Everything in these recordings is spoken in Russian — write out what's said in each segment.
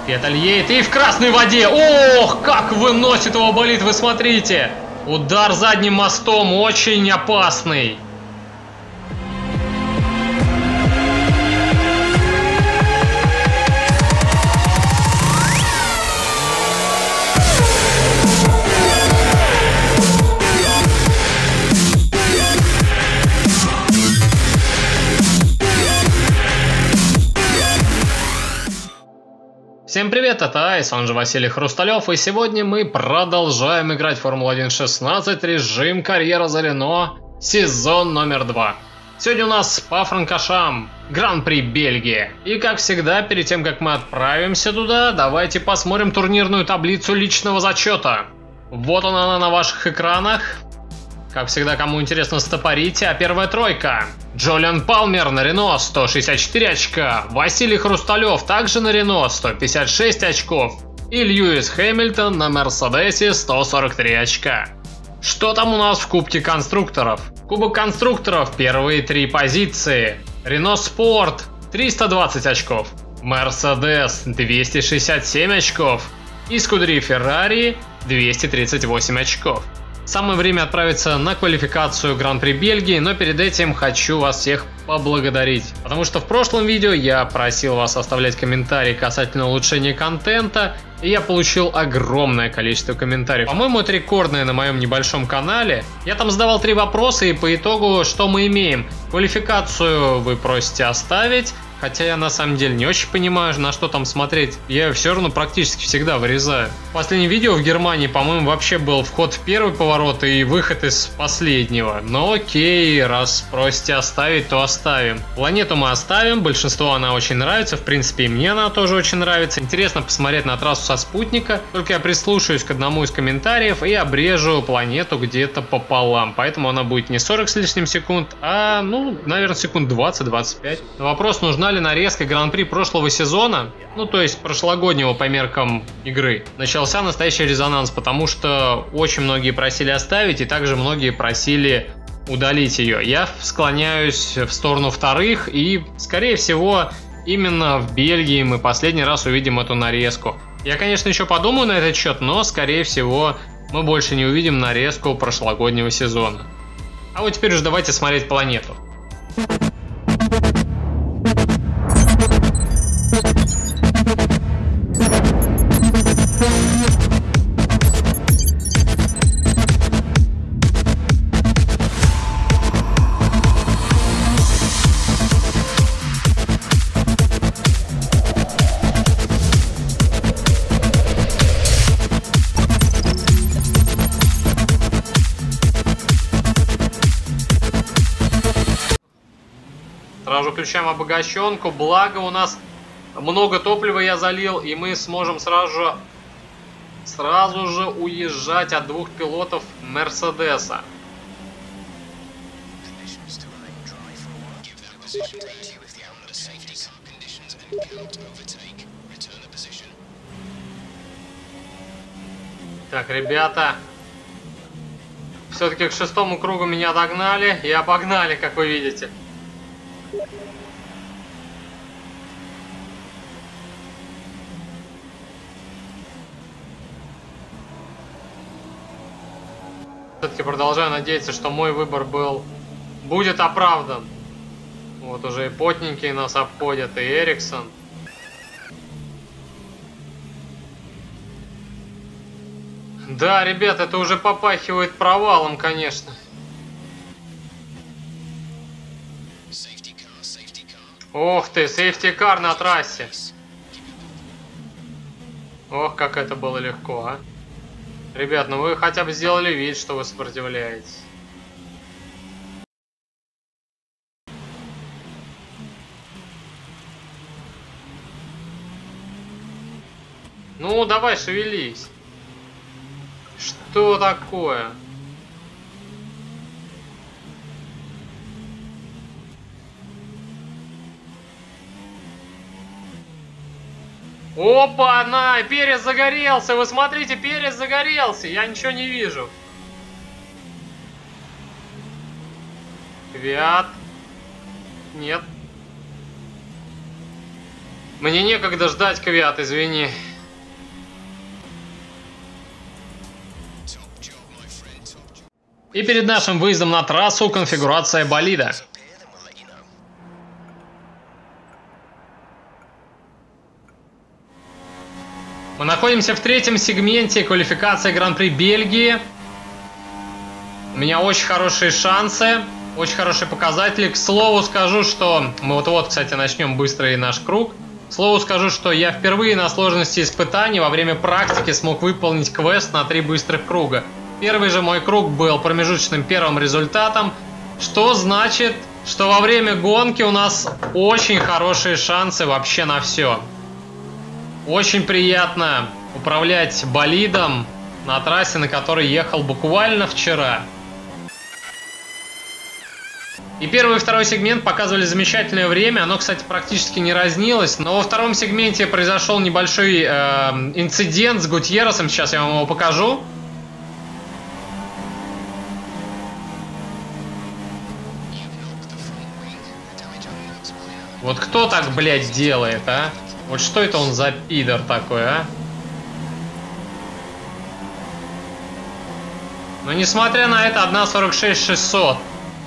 Петель едет и в красной воде. Ох, как выносит его болид, вы смотрите. Удар задним мостом очень опасный. Всем привет, это Айс, он же Василий Хрусталев, и сегодня мы продолжаем играть в Формулу-1.16, режим карьера за Рено, сезон номер 2. Сегодня у нас по франкошам Гран-при Бельгии. И как всегда, перед тем как мы отправимся туда, давайте посмотрим турнирную таблицу личного зачета. Вот она на ваших экранах. Как всегда, кому интересно, стопорите. А первая тройка: Джолиан Палмер на Рено 164 очка, Василий Хрусталев также на Рено 156 очков и Льюис Хэмилтон на Мерседесе 143 очка. Что там у нас в Кубке конструкторов? Кубок конструкторов, первые три позиции: Рено Спорт 320 очков, Мерседес 267 очков и Скудерия Феррари 238 очков. Самое время отправиться на квалификацию Гран-при Бельгии, но перед этим хочу вас всех поблагодарить. Потому что в прошлом видео я просил вас оставлять комментарии касательно улучшения контента, и я получил огромное количество комментариев. По-моему, это рекордное на моем небольшом канале. Я там задавал 3 вопроса, и по итогу что мы имеем? Квалификацию вы просите оставить. Хотя я на самом деле не очень понимаю, на что там смотреть. Я ее все равно практически всегда вырезаю. В последнем видео в Германии, по-моему, вообще был вход в первый поворот и выход из последнего. Но окей, раз просите оставить, то оставим. Планету мы оставим, большинству она очень нравится. В принципе, и мне она тоже очень нравится. Интересно посмотреть на трассу со спутника. Только я прислушаюсь к одному из комментариев и обрежу планету где-то пополам. Поэтому она будет не 40 с лишним секунд, а, наверное, секунд 20-25. Вопрос, нужна ли нарезка Гран-при прошлого сезона, то есть прошлогоднего по меркам игры, начался настоящий резонанс, потому что очень многие просили оставить, и также многие просили удалить ее. Я склоняюсь в сторону вторых, и, скорее всего, именно в Бельгии мы последний раз увидим эту нарезку. Я, конечно, еще подумаю на этот счет, но, скорее всего, мы больше не увидим нарезку прошлогоднего сезона. А вот теперь уже давайте смотреть планету. Сразу включаем обогащенку, благо у нас много топлива я залил, и мы сможем сразу же уезжать от 2 пилотов Мерседеса. Так, ребята, все-таки к 6-му кругу меня догнали и обогнали, как вы видите. Все-таки продолжаю надеяться, что мой выбор будет оправдан. Вот уже и потненькие нас обходят, и Эриксон. Да, ребят, это уже попахивает провалом, конечно. Ох ты, сейфти-кар на трассе. Ох, как это было легко, а. Ребят, вы хотя бы сделали вид, что вы сопротивляетесь. Давай, шевелись. Что такое? Опа, Перес загорелся, вы смотрите, Перес загорелся, я ничего не вижу. Квят. Нет. Мне некогда ждать, Квиат, извини. И перед нашим выездом на трассу конфигурация болида. Мы находимся в третьем сегменте квалификации Гран-при Бельгии. У меня очень хорошие шансы, очень хорошие показатели. К слову скажу, что мы вот-вот, кстати, начнем быстрый наш круг. К слову скажу, что я впервые на сложности испытаний во время практики смог выполнить квест на 3 быстрых круга. Первый же мой круг был промежуточным первым результатом, что значит, что во время гонки у нас очень хорошие шансы вообще на все. Очень приятно управлять болидом на трассе, на которой ехал буквально вчера. И первый и второй сегмент показывали замечательное время. Оно, кстати, практически не разнилось. Но во втором сегменте произошел небольшой инцидент с Гутьерресом. Сейчас я вам его покажу. Вот кто так, блядь, делает, а? Вот что это он за пидор такой, а? Но несмотря на это, 1.46.600.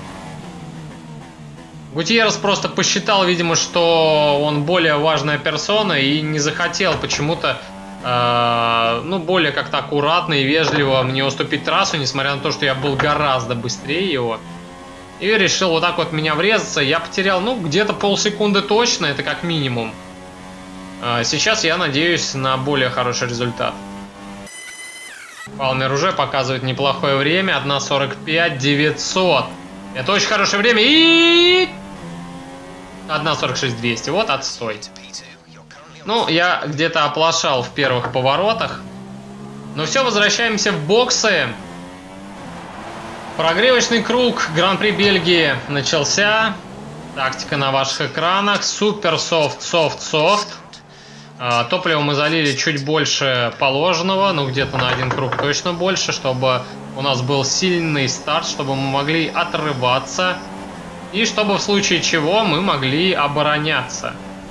Гутьеррес просто посчитал, видимо, что он более важная персона и не захотел почему-то, ну, более как-то аккуратно и вежливо мне уступить трассу, несмотря на то, что я был гораздо быстрее его. И решил вот так вот меня врезаться. Я потерял, ну, где-то полсекунды точно, это как минимум. Сейчас я надеюсь на более хороший результат. Палмер уже показывает неплохое время. 1.45.900. Это очень хорошее время. И 1.46.200. Вот отстой. Ну, я где-то оплошал в первых поворотах. Но все, возвращаемся в боксы. Прогревочный круг Гран-при Бельгии начался. Тактика на ваших экранах. Супер софт, софт, софт. Топлива мы залили чуть больше положенного, ну где-то на 1 круг точно больше, чтобы у нас был сильный старт, чтобы мы могли отрываться и чтобы в случае чего мы могли обороняться.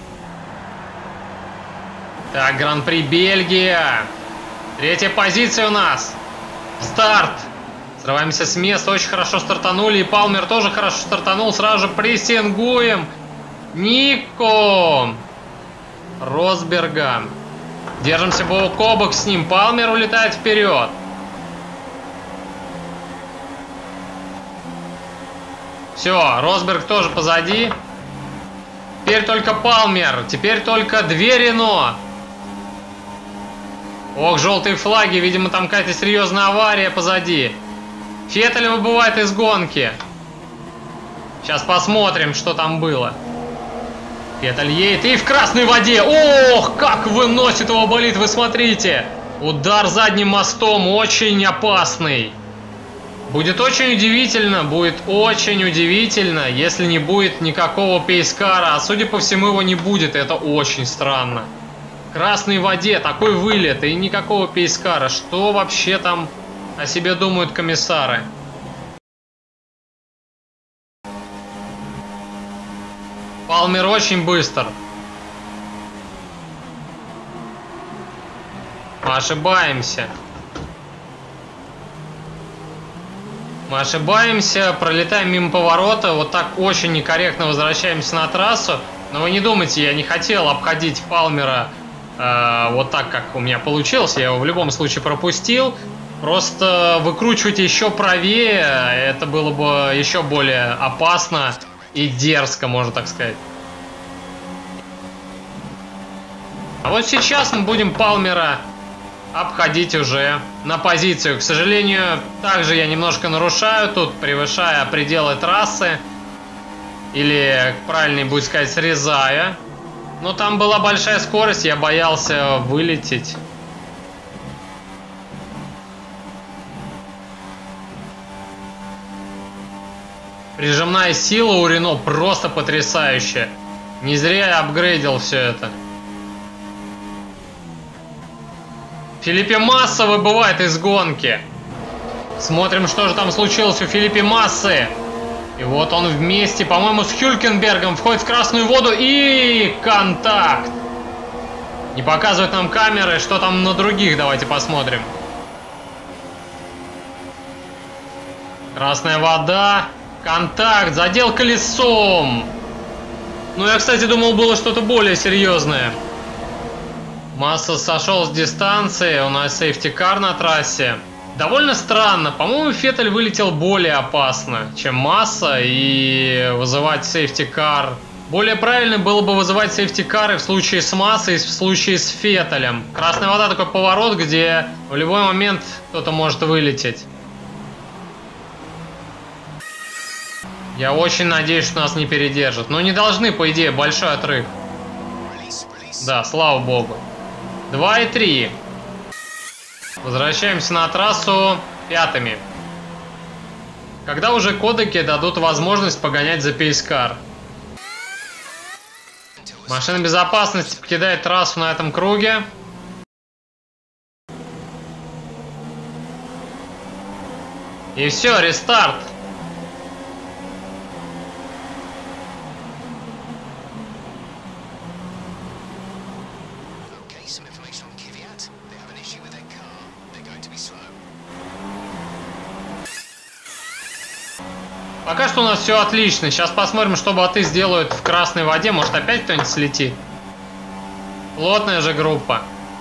Так, Гран-при Бельгия. 3-я позиция у нас. Старт. Срываемся с места, очень хорошо стартанули, и Палмер тоже хорошо стартанул, сразу же прессингуем Нико Росберга. Держимся бок о бок с ним. Палмер улетает вперед. Все, Росберг тоже позади. Теперь только Палмер. Теперь только 2 Рено. Ох, желтые флаги. Видимо, там какая-то серьезная авария позади. Феттель выбывает из гонки. Сейчас посмотрим, что там было. Феттель едет и в красной воде. Ох, как выносит его болид, вы смотрите. Удар задним мостом очень опасный. Будет очень удивительно, если не будет никакого пейскара. А судя по всему, его не будет. Это очень странно. В красной воде такой вылет и никакого пейскара. Что вообще там о себе думают комиссары? Палмер очень быстр. Мы ошибаемся. Мы ошибаемся, пролетаем мимо поворота. Вот так очень некорректно возвращаемся на трассу. Но вы не думайте, я не хотел обходить Палмера вот так, как у меня получилось. Я его в любом случае пропустил. Просто выкручивать еще правее, это было бы еще более опасно и дерзко, можно так сказать. А вот сейчас мы будем Палмера обходить уже на позицию. К сожалению, также я немножко нарушаю тут, превышая пределы трассы. Или, правильнее будет сказать, срезая. Но там была большая скорость, я боялся вылететь. Прижимная сила у Рено просто потрясающая. Не зря я апгрейдил все это. Фелипе Масса выбывает из гонки. Смотрим, что же там случилось у Фелипе Массы. И вот он вместе, по-моему, с Хюлькенбергом входит в красную воду. И контакт. Не показывают нам камеры, что там на других, давайте посмотрим. Красная вода, контакт, задел колесом. Ну, я, кстати, думал, было что-то более серьезное. Масса сошел с дистанции, у нас сейфти-кар на трассе. Довольно странно, по-моему, Феттель вылетел более опасно, чем Масса, и вызывать сейфти-кар. Более правильно было бы вызывать сейфти-кары в случае с Массой и в случае с Феттелем. Красная вода такой поворот, где в любой момент кто-то может вылететь. Я очень надеюсь, что нас не передержат. Но не должны, по идее, большой отрыв. Да, слава богу. 2 и 3. Возвращаемся на трассу пятыми. Когда уже кодеки дадут возможность погонять за пейскар? Машина безопасности покидает трассу на этом круге. И все, рестарт. Пока что у нас все отлично. Сейчас посмотрим, что боты сделают в красной воде. Может, опять кто-нибудь слетит? Плотная же группа.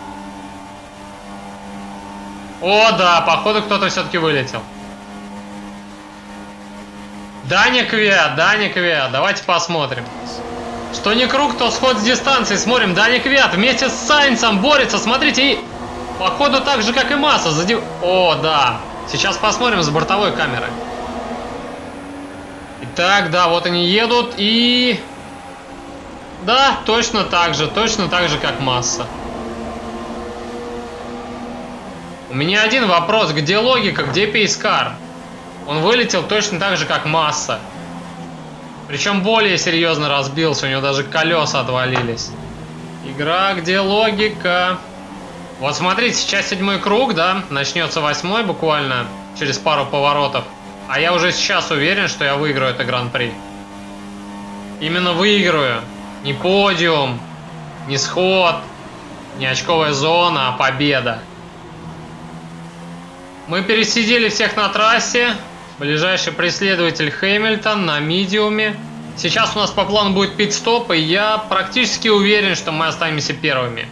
О, да, походу кто-то все-таки вылетел. Даня Квят, давайте посмотрим. Что не круг, то сход с дистанции. Смотрим, Даня Квят вместе с Сайнсом борется. Смотрите, и походу так же, как и Масса. О, да. Сейчас посмотрим с бортовой камеры. Итак, да, вот они едут и... Да, точно так же, как Масса. У меня один вопрос, где логика, где пейскар? Он вылетел точно так же, как Масса. Причем более серьезно разбился, у него даже колеса отвалились. Игра, где логика? Вот смотрите, сейчас 7-й круг, да, начнется 8-й буквально, через пару поворотов. А я уже сейчас уверен, что я выиграю это гран-при. Именно выиграю. Не подиум, не сход, не очковая зона, а победа. Мы пересидели всех на трассе. Ближайший преследователь Хэмилтон на мидиуме. Сейчас у нас по плану будет пит-стоп, и я практически уверен, что мы останемся первыми.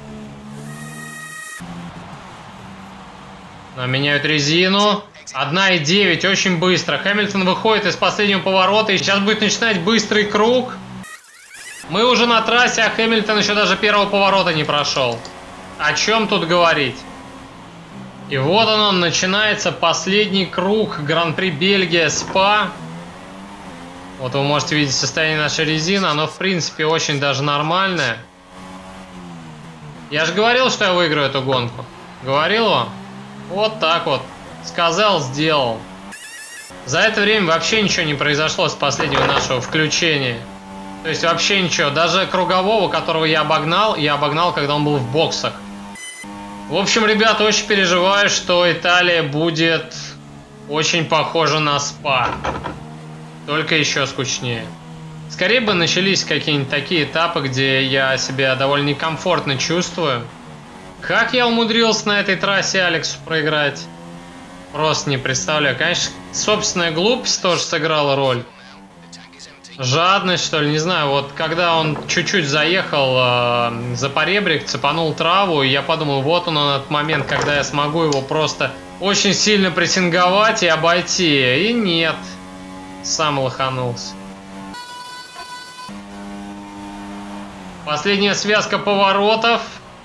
Нам меняют резину. 1,9, очень быстро. Хэмилтон выходит из последнего поворота, и сейчас будет начинать быстрый круг. Мы уже на трассе, а Хэмилтон еще даже первого поворота не прошел. О чем тут говорить? И вот он, начинается последний круг Гран-при Бельгия СПА. Вот вы можете видеть состояние нашей резины, оно в принципе очень даже нормальное. Я же говорил, что я выиграю эту гонку. Говорил вам? Вот так вот. Сказал, сделал. За это время вообще ничего не произошло с последнего нашего включения. То есть вообще ничего. Даже кругового, которого я обогнал, когда он был в боксах. В общем, ребята, очень переживаю, что Италия будет очень похожа на СПА. Только еще скучнее. Скорее бы начались какие-нибудь такие этапы, где я себя довольно некомфортно чувствую. Как я умудрился на этой трассе Алексу проиграть? Просто не представляю. Конечно, собственная глупость тоже сыграла роль. Жадность, что ли, не знаю. Вот когда он чуть-чуть заехал за поребрик, цепанул траву, и я подумал, вот он этот момент, когда я смогу его просто очень сильно прессинговать и обойти. И нет. Сам лоханулся. Последняя связка поворотов.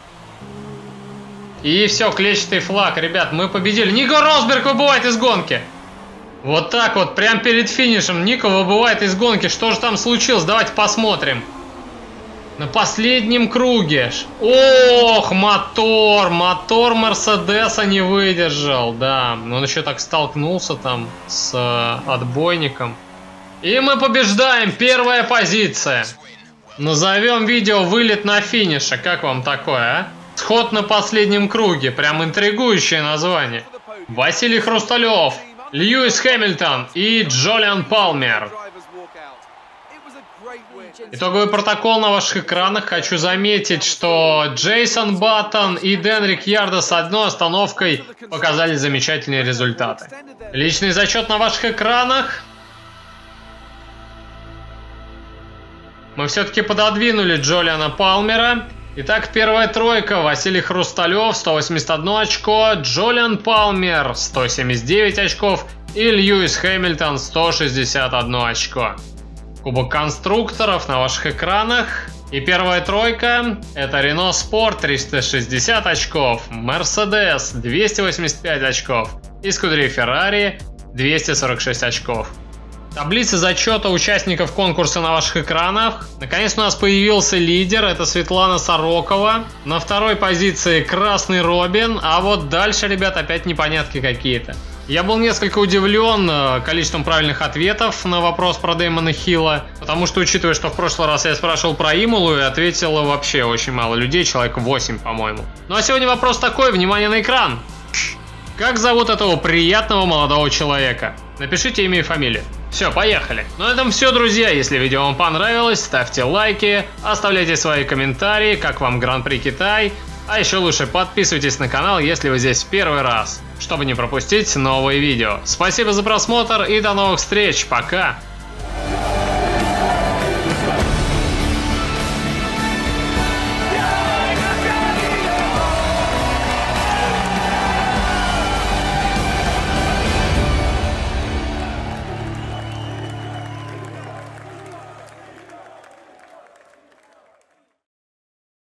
И все, клетчатый флаг. Ребят, мы победили. Нико Росберг выбывает из гонки. Вот так вот, прям перед финишем Нико выбывает из гонки. Что же там случилось? Давайте посмотрим. На последнем круге. Ох, мотор Мерседеса не выдержал. Да, он еще так столкнулся там с отбойником. И мы побеждаем. Первая позиция. Назовем видео «Вылет на финише». Как вам такое, а? Сход на последнем круге. Прям интригующее название. Василий Хрусталев, Льюис Хэмилтон и Джолиан Палмер. Итоговый протокол на ваших экранах. Хочу заметить, что Джейсон Баттон и Дэн Рикьярдо с одной остановкой показали замечательные результаты. Личный зачет на ваших экранах. Мы все-таки пододвинули Джолиана Палмера. Итак, первая тройка. Василий Хрусталев, 181 очко. Джолиан Палмер, 179 очков. И Льюис Хэмилтон, 161 очко. Кубок конструкторов на ваших экранах. И первая тройка. Это Renault Sport, 360 очков. Mercedes, 285 очков. И Scuderia Ferrari, 246 очков. Таблица зачета участников конкурса на ваших экранах. Наконец у нас появился лидер, это Светлана Сорокова. На второй позиции Красный Робин, а вот дальше, ребят, опять непонятки какие-то. Я был несколько удивлен количеством правильных ответов на вопрос про Дэймона Хилла, потому что, учитывая, что в прошлый раз я спрашивал про Имолу, и ответило вообще очень мало людей, человек 8, по-моему. Ну а сегодня вопрос такой, внимание на экран. Как зовут этого приятного молодого человека? Напишите имя и фамилию. Все, поехали. На этом все, друзья. Если видео вам понравилось, ставьте лайки, оставляйте свои комментарии, как вам Гран-при Китай. А еще лучше подписывайтесь на канал, если вы здесь в первый раз, чтобы не пропустить новые видео. Спасибо за просмотр и до новых встреч. Пока!